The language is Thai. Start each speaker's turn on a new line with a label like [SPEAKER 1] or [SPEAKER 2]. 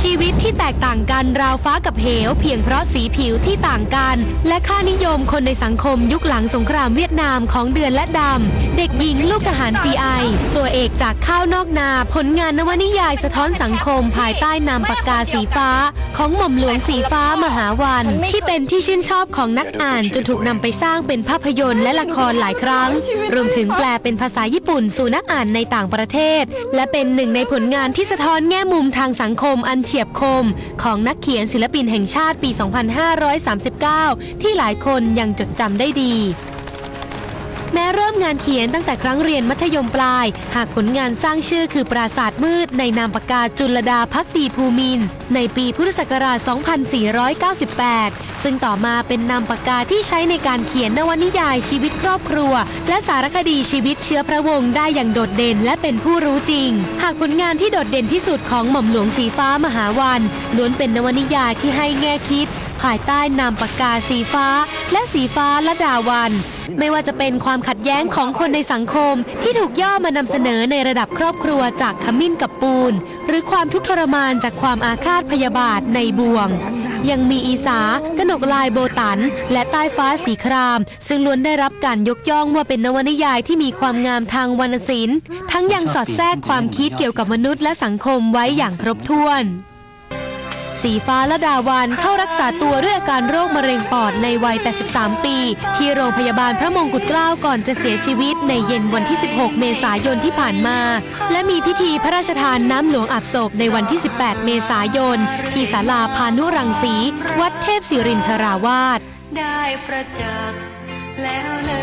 [SPEAKER 1] ชีวิตที่แตกต่างกันราวฟ้ากับเหวเพียงเพราะสีผิวที่ต่างกันและค่านิยมคนในสังคมยุคหลังสงครามเวียดนามของเดือนและดำเด็กหญิงลูกทหาร GI ตัวเอกจากข้าวนอกนาผลงานนวนิยายสะท้อนสังคมภายใต้นามปากกาสีฟ้าของหม่อมหลวงสีฟ้ามหาวันที่เป็นที่ชื่นชอบของนักอ่านจนถูกนำไปสร้างเป็นภาพยนตร์และละครหลายครั้งรวมถึงแปลเป็นภาษาญี่ปุ่นสู่นักอ่านในต่างประเทศและเป็นหนึ่งในผลงานที่สะท้อนแง่มุมทางสังคมอันเฉียบคมของนักเขียนศิลปินแห่งชาติปี 2539 ที่หลายคนยังจดจำได้ดีแม้เริ่มงานเขียนตั้งแต่ครั้งเรียนมัธยมปลายหากผลงานสร้างชื่อคือปราสาทมืดในนามปากกาจุลดาภักดีภูมินทร์ในปีพุทธศักราช 2498 ซึ่งต่อมาเป็นนามปากกาที่ใช้ในการเขียนนวนิยายชีวิตครอบครัวและสารคดีชีวิตเชื้อพระวงศ์ได้อย่างโดดเด่นและเป็นผู้รู้จริงหากผลงานที่โดดเด่นที่สุดของหม่อมหลวงสีฟ้ามหาวันล้วนเป็นนวนิยายที่ให้แง่คิดภายใต้นามปากกาสีฟ้าและสีฟ้าละดาวันไม่ว่าจะเป็นความขัดแย้งของคนในสังคมที่ถูกย่อมานำเสนอในระดับครอบครัวจากขมิ้นกับปูนหรือความทุกข์ทรมานจากความอาฆาตพยาบาทในบ่วงยังมีอีสากนกลายโบตันและใต้ฟ้าสีครามซึ่งล้วนได้รับการยกย่องว่าเป็นนวนิยายที่มีความงามทางวรรณศิลป์ทั้งยังสอดแทรกความคิดเกี่ยวกับมนุษย์และสังคมไว้อย่างครบถ้วนสีฟ้าละดาวันเข้ารักษาตัวด้วยอาการโรคมะเร็งปอดในวัย 83 ปีที่โรงพยาบาลพระมงกุฎเกล้าก่อนจะเสียชีวิตในเย็นวันที่ 16 เมษายนที่ผ่านมาและมีพิธีพระราชทานน้ำหลวงอาบศพในวันที่ 18 เมษายนที่ศาลาพานุรังสีวัดเทพศิรินทราวาสได้ประจักษ์แล้วเลย